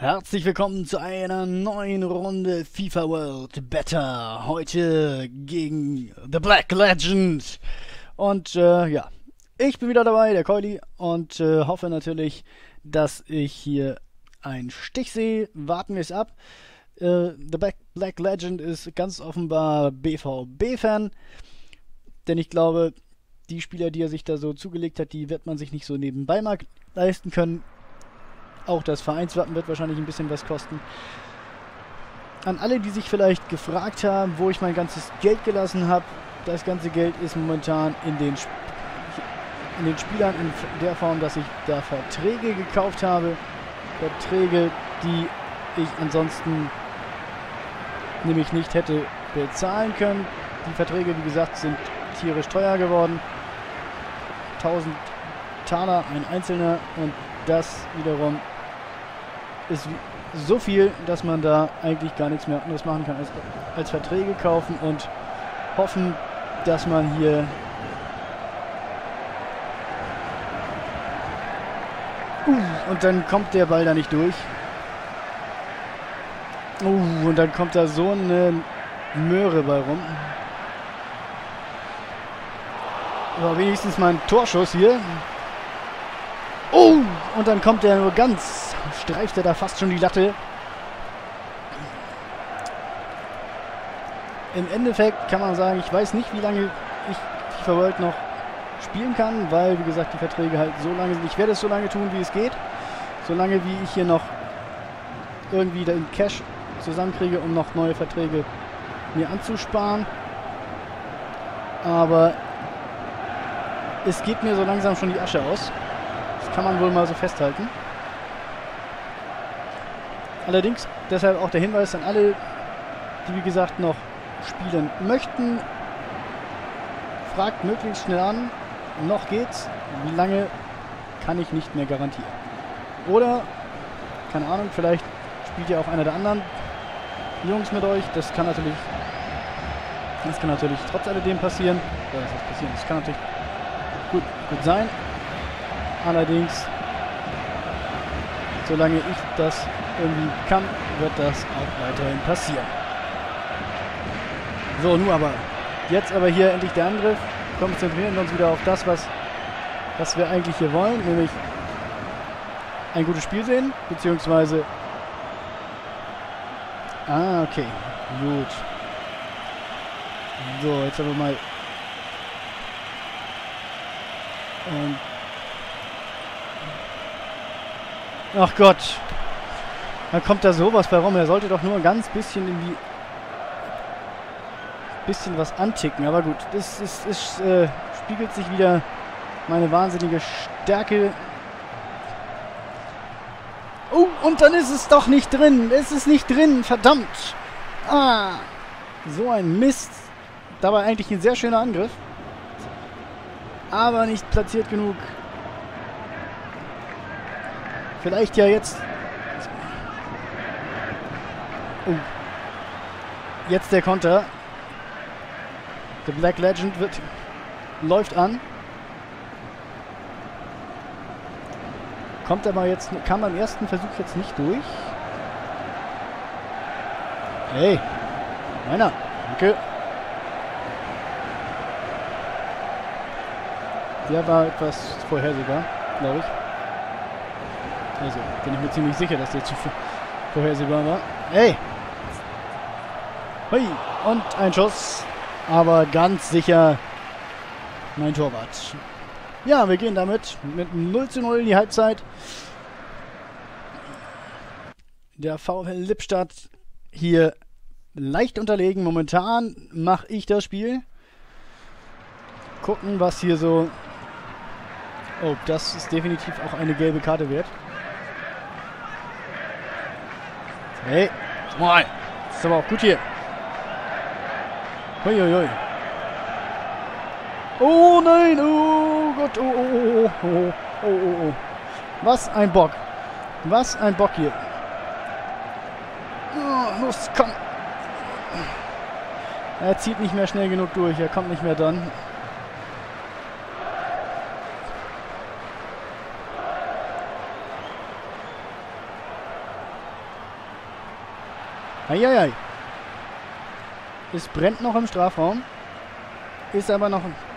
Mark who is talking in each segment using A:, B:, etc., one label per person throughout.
A: Herzlich willkommen zu einer neuen Runde FIFA World Better. Heute gegen The Black Legend. Und ja, ich bin wieder dabei, der Keuli, und hoffe natürlich, dass ich hier einen Stich sehe. Warten wir es ab. The Black Legend ist ganz offenbar BVB-Fan, denn ich glaube, die Spieler, die er sich da so zugelegt hat, die wird man sich nicht so nebenbei mal leisten können. Auch das Vereinswappen wird wahrscheinlich ein bisschen was kosten. An alle, die sich vielleicht gefragt haben, wo ich mein ganzes Geld gelassen habe, das ganze Geld ist momentan in den Spielern in der Form, dass ich da Verträge gekauft habe. Verträge, die ich ansonsten nämlich nicht hätte bezahlen können. Die Verträge, wie gesagt, sind tierisch teuer geworden. 1000 Taler, ein einzelner, und das wiederum ist so viel, dass man da eigentlich gar nichts mehr anderes machen kann als Verträge kaufen und hoffen, dass man hier und dann kommt der Ball da nicht durch. Und dann kommt da so eine Möhre bei rum. Aber wenigstens mal ein Torschuss hier. Oh, und dann kommt er nur ganz, streift er da fast schon die Latte. Im Endeffekt kann man sagen, ich weiß nicht, wie lange ich FIFA World noch spielen kann, weil, wie gesagt, die Verträge halt so lange sind. Ich werde es so lange tun, wie es geht. So lange, wie ich hier noch irgendwie den Cash zusammenkriege, um noch neue Verträge mir anzusparen. Aber es geht mir so langsam schon die Asche aus. Kann man wohl mal so festhalten. Allerdings, deshalb auch der Hinweis an alle, die wie gesagt noch spielen möchten. Fragt möglichst schnell an. Noch geht's. Wie lange, kann ich nicht mehr garantieren. Oder, keine Ahnung, vielleicht spielt ja auch einer der anderen Jungs mit euch. Das kann natürlich trotz alledem passieren. Oder was heißt passieren? Das kann natürlich gut sein. Allerdings, solange ich das irgendwie kann, wird das auch weiterhin passieren. So, nun aber. Jetzt aber hier endlich der Angriff. Konzentrieren wir uns wieder auf das, was wir eigentlich hier wollen, nämlich ein gutes Spiel sehen, beziehungsweise... okay. Gut. So, jetzt aber mal... Ach Gott. Da kommt da sowas bei rum. Er sollte doch nur ein ganz bisschen irgendwie... bisschen was anticken. Aber gut, das spiegelt sich wieder meine wahnsinnige Stärke. Oh, und dann ist es doch nicht drin. Es ist nicht drin, verdammt. So ein Mist. Dabei eigentlich ein sehr schöner Angriff. Aber nicht platziert genug. Vielleicht ja jetzt. Oh. Jetzt der Konter. The Black Legend läuft an. Kommt aber jetzt, kam beim ersten Versuch jetzt nicht durch. Hey, meiner, danke. Der war etwas vorhersehbar, glaube ich. Also, bin ich mir ziemlich sicher, dass der zu vorhersehbar war. Hey! Hui! Und ein Schuss. Aber ganz sicher mein Torwart. Ja, wir gehen damit mit 0:0 in die Halbzeit. Der VfL Lippstadt hier leicht unterlegen. Momentan mache ich das Spiel. Gucken, was hier so... Oh, das ist definitiv auch eine gelbe Karte wert. Hey, schau mal. Das ist aber auch gut hier. Uiuiui. Oh nein, oh Gott, oh. Was ein Bock. Was ein Bock hier. Oh, los, komm. Er zieht nicht mehr schnell genug durch, er kommt nicht mehr dran. Eieiei. Es brennt noch im Strafraum. Ist aber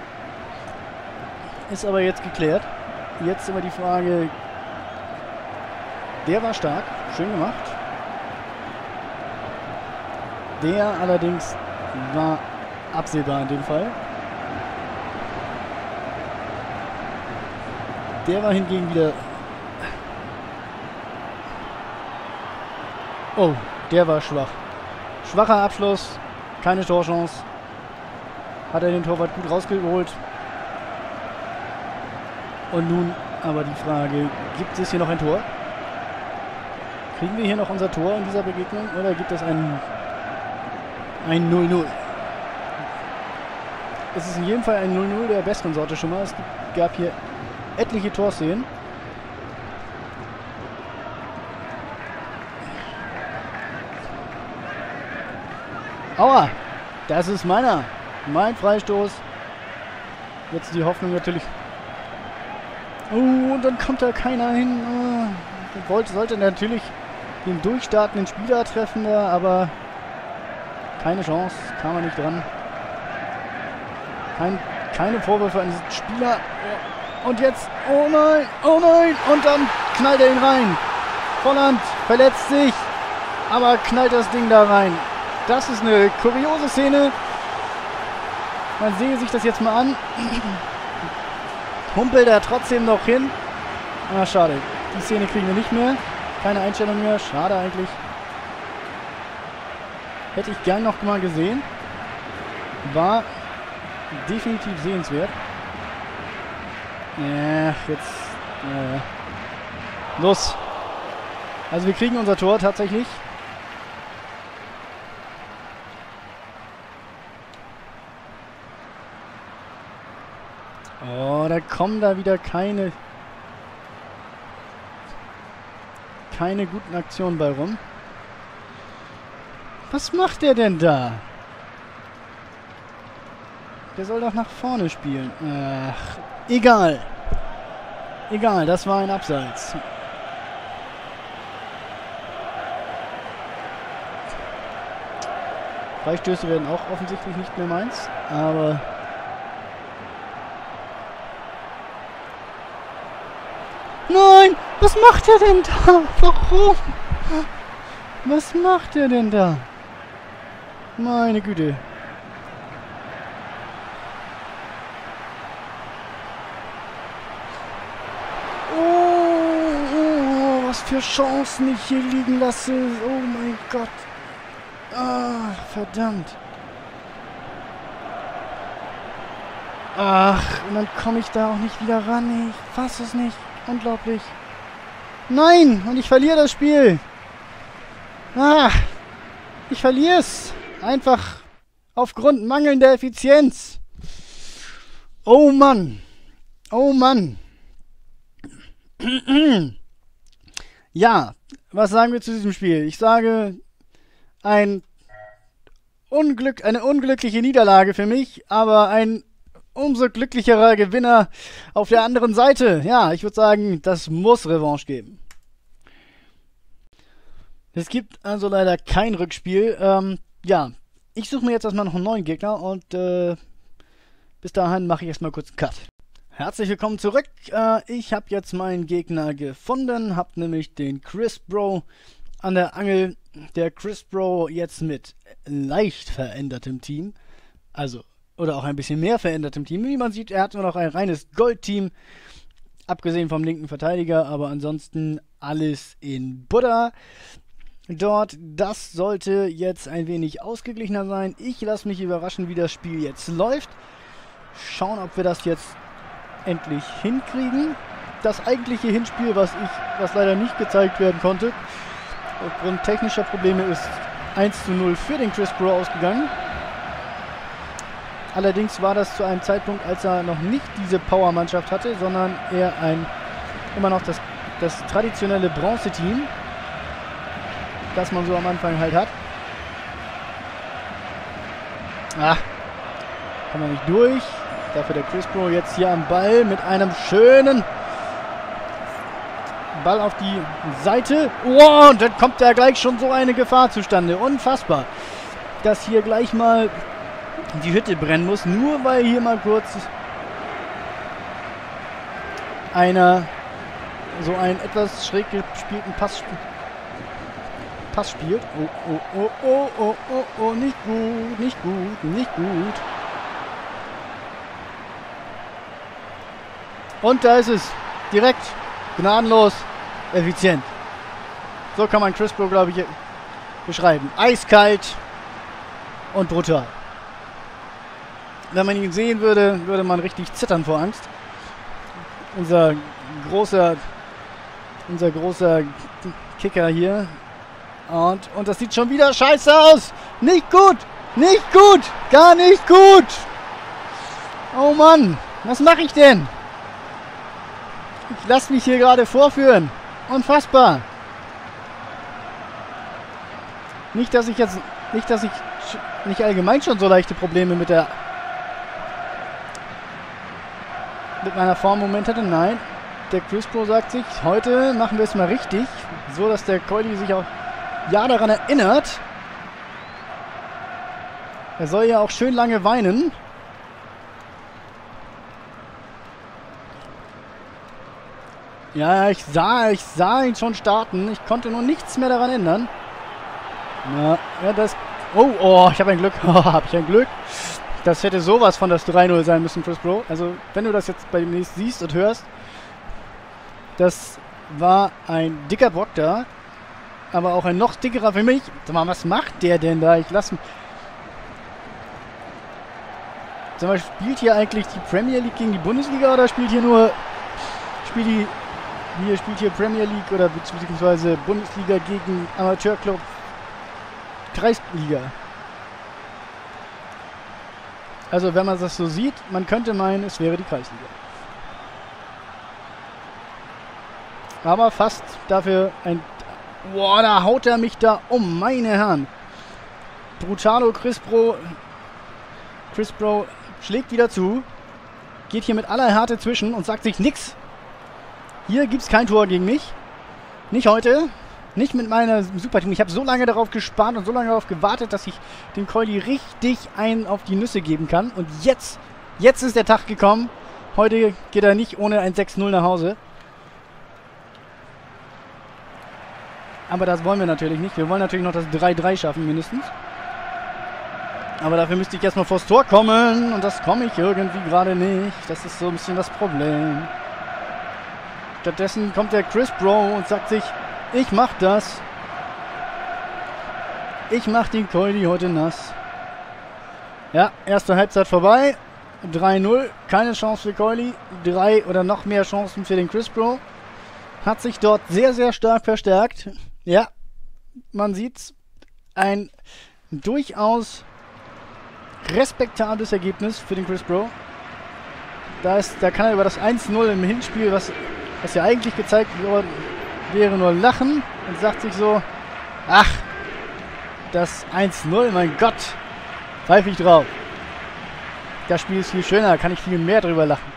A: jetzt geklärt. Jetzt aber die Frage. Der war stark. Schön gemacht. Der allerdings war absehbar in dem Fall. Der war hingegen wieder... Oh, der war schwach. Schwacher Abschluss. Keine Torchance. Hat er den Torwart gut rausgeholt. Und nun aber die Frage, gibt es hier noch ein Tor? Kriegen wir hier noch unser Tor in dieser Begegnung oder gibt es ein 0-0? Es ist in jedem Fall ein 0-0 der besseren Sorte schon mal. Es gab hier etliche Torszenen. Aua! Das ist meiner. Mein Freistoß. Jetzt die Hoffnung natürlich. Oh, und dann kommt da keiner hin. Sollte natürlich den durchstartenden Spieler treffen, aber keine Chance. Kam er nicht dran. Keine Vorwürfe an diesen Spieler. Und jetzt, oh nein, und dann knallt er ihn rein. Volland verletzt sich, aber knallt das Ding da rein. Das ist eine kuriose Szene. Man sehe sich das jetzt mal an. Humpelt er trotzdem noch hin. Ah, schade. Die Szene kriegen wir nicht mehr. Keine Einstellung mehr. Schade eigentlich. Hätte ich gern noch mal gesehen. War definitiv sehenswert. Ja, jetzt... Los. Also wir kriegen unser Tor tatsächlich. Oh, da kommen da wieder keine guten Aktionen bei rum. Was macht der denn da? Der soll doch nach vorne spielen. Ach, egal. Egal, das war ein Abseits. Freistöße werden auch offensichtlich nicht mehr meins, aber... Nein! Was macht er denn da? Warum? Was macht er denn da? Meine Güte. Oh, was für Chancen ich hier liegen lasse. Oh mein Gott. Ah, verdammt. Ach, und dann komme ich da auch nicht wieder ran. Ich fasse es nicht. Unglaublich. Nein! Und ich verliere das Spiel. Ah, ich verliere es. Einfach aufgrund mangelnder Effizienz. Oh Mann. Oh Mann. Ja, was sagen wir zu diesem Spiel? Ich sage, eine unglückliche Niederlage für mich, aber ein umso glücklicherer Gewinner auf der anderen Seite. Ja, ich würde sagen, das muss Revanche geben. Es gibt also leider kein Rückspiel. Ja, ich suche mir jetzt erstmal noch einen neuen Gegner und bis dahin mache ich erstmal kurz einen Cut. Herzlich willkommen zurück. Ich habe jetzt meinen Gegner gefunden, habe nämlich den Chris Bro an der Angel. Der Chris Bro jetzt mit leicht verändertem Team. Also oder auch ein bisschen mehr verändertem Team. Wie man sieht, er hat nur noch ein reines Gold-Team. Abgesehen vom linken Verteidiger, aber ansonsten alles in Butter. Dort, das sollte jetzt ein wenig ausgeglichener sein. Ich lasse mich überraschen, wie das Spiel jetzt läuft. Schauen, ob wir das jetzt endlich hinkriegen. Das eigentliche Hinspiel, was leider nicht gezeigt werden konnte, aufgrund technischer Probleme, ist 1:0 für den Chris Bro ausgegangen. Allerdings war das zu einem Zeitpunkt, als er noch nicht diese Power-Mannschaft hatte, sondern eher immer noch das traditionelle Bronze-Team, das man so am Anfang halt hat. Ah, kann man nicht durch. Dafür der Chris Bro jetzt hier am Ball mit einem schönen Ball auf die Seite. Oh, und dann kommt da gleich schon so eine Gefahr zustande. Unfassbar. Dass hier gleich mal die Hütte brennen muss. Nur weil hier mal kurz einer so einen etwas schräg gespielten Pass spielt. Oh, nicht gut, nicht gut, nicht gut. Und da ist es. Direkt, gnadenlos, effizient. So kann man Chris Bro, glaube ich, beschreiben. Eiskalt und brutal. Wenn man ihn sehen würde, würde man richtig zittern vor Angst. Unser großer Kicker hier. Und das sieht schon wieder scheiße aus. Nicht gut. Nicht gut. Gar nicht gut. Oh Mann. Was mache ich denn? Ich lasse mich hier gerade vorführen. Unfassbar. Nicht, dass ich nicht allgemein schon so leichte Probleme mit meiner Form im Moment hatte. Nein. Der Chris Bro sagt sich, heute machen wir es mal richtig. So, dass der Coily sich auch daran erinnert. Er soll ja auch schön lange weinen. Ja, ich sah ihn schon starten. Ich konnte nur nichts mehr daran ändern. Ja, das... Oh, ich habe ein Glück. Habe ich ein Glück. Das hätte sowas von das 3-0 sein müssen, Chris Bro. Also, wenn du das jetzt bei demnächst siehst und hörst, das war ein dicker Bock da. Aber auch ein noch dickerer für mich. Sag mal, was macht der denn da? Ich lasse... Sag mal, spielt hier eigentlich die Premier League gegen die Bundesliga oder spielt hier nur... Spielt hier Premier League oder beziehungsweise Bundesliga gegen Amateurclub Kreisliga? Also wenn man das so sieht, man könnte meinen, es wäre die Kreisliga. Aber fast dafür ein... Boah, da haut er mich da um, meine Herren. Brutalo Chris Bro schlägt wieder zu. Geht hier mit aller Härte zwischen und sagt sich nix. Hier gibt es kein Tor gegen mich. Nicht heute. Nicht mit meiner Superteam. Ich habe so lange darauf gespart und so lange darauf gewartet, dass ich dem Coily richtig einen auf die Nüsse geben kann. Und jetzt ist der Tag gekommen. Heute geht er nicht ohne ein 6-0 nach Hause. Aber das wollen wir natürlich nicht. Wir wollen natürlich noch das 3-3 schaffen mindestens. Aber dafür müsste ich erstmal vors Tor kommen. Und das komme ich irgendwie gerade nicht. Das ist so ein bisschen das Problem. Stattdessen kommt der Chris Bro und sagt sich, ich mach das. Ich mach den Coily heute nass. Ja, erste Halbzeit vorbei. 3-0. Keine Chance für Coily. 3 oder noch mehr Chancen für den Chris Bro. Hat sich dort sehr, sehr stark verstärkt. Ja, man sieht's. Ein durchaus respektables Ergebnis für den Chris Bro. Da kann er über das 1-0 im Hinspiel, was ja eigentlich gezeigt wäre, nur lachen und sagt sich so, ach, das 1-0, mein Gott, pfeife ich drauf. Das Spiel ist viel schöner, kann ich viel mehr drüber lachen.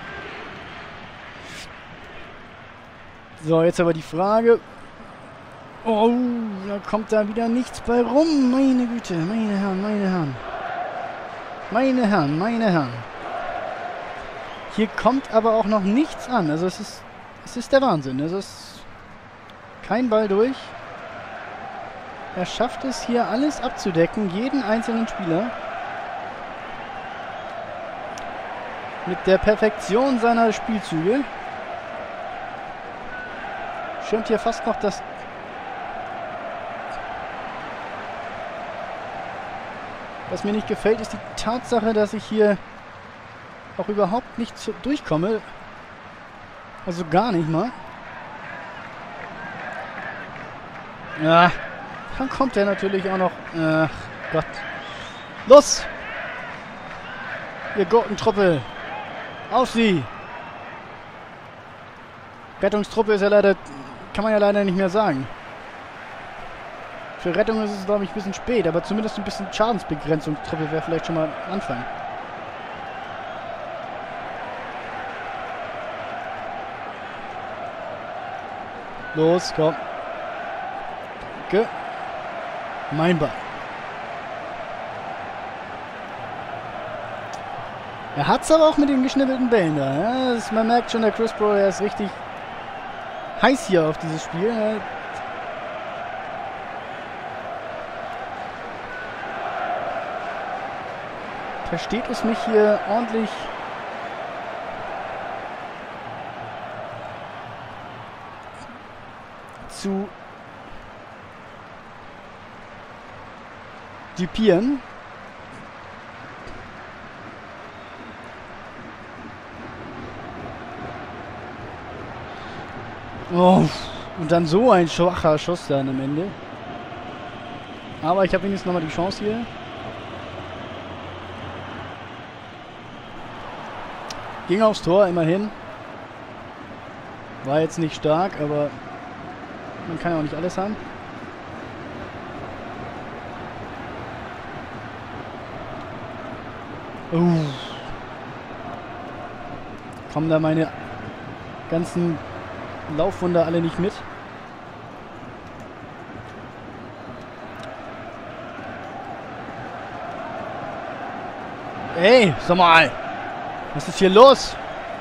A: So, jetzt aber die Frage. Oh, da kommt da wieder nichts bei rum. Meine Güte, meine Herren, meine Herren. Meine Herren, meine Herren. Hier kommt aber auch noch nichts an. Also es ist der Wahnsinn. Es ist kein Ball durch. Er schafft es hier alles abzudecken, jeden einzelnen Spieler. Mit der Perfektion seiner Spielzüge. Schirmt hier fast noch das... Was mir nicht gefällt, ist die Tatsache, dass ich hier auch überhaupt nicht durchkomme. Also gar nicht mal. Ja, dann kommt er natürlich auch noch... Ach Gott. Los! Ihr Gurkentruppe! Auf sie! Rettungstruppe ist ja leider... Kann man ja leider nicht mehr sagen. Für Rettung ist es, glaube ich, ein bisschen spät, aber zumindest ein bisschen Schadensbegrenzungstruppe wäre vielleicht schon mal ein Anfang. Los, komm. Mein Ball. Er hat's aber auch mit den geschnibbelten Bällen da. Ja? Man merkt schon, der Chris Bro, der ist richtig heiß hier auf dieses Spiel. Ja? Versteht es mich hier ordentlich zu dupieren. Oh, und dann so ein schwacher Schuss dann am Ende. Aber ich habe wenigstens nochmal die Chance hier. Ging aufs Tor, immerhin. War jetzt nicht stark, aber man kann ja auch nicht alles haben. Kommen da meine ganzen Laufwunder alle nicht mit? Ey, sag mal! Was ist hier los?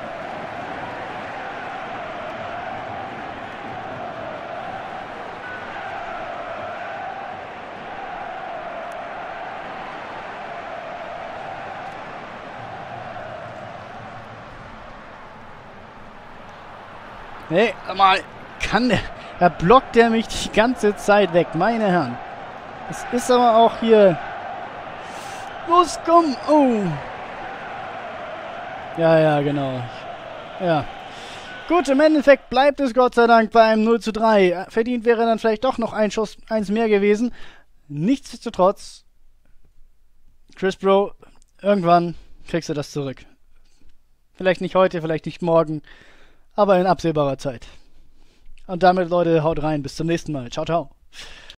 A: Hey, sag mal, da blockt der mich die ganze Zeit weg, meine Herren. Es ist aber auch hier... Los, komm! Oh! Ja, genau. Ja. Gut, im Endeffekt bleibt es Gott sei Dank bei einem 0:3. Verdient wäre dann vielleicht doch noch ein Schuss, eins mehr gewesen. Nichtsdestotrotz, Chris Bro, irgendwann kriegst du das zurück. Vielleicht nicht heute, vielleicht nicht morgen, aber in absehbarer Zeit. Und damit, Leute, haut rein. Bis zum nächsten Mal. Ciao, ciao.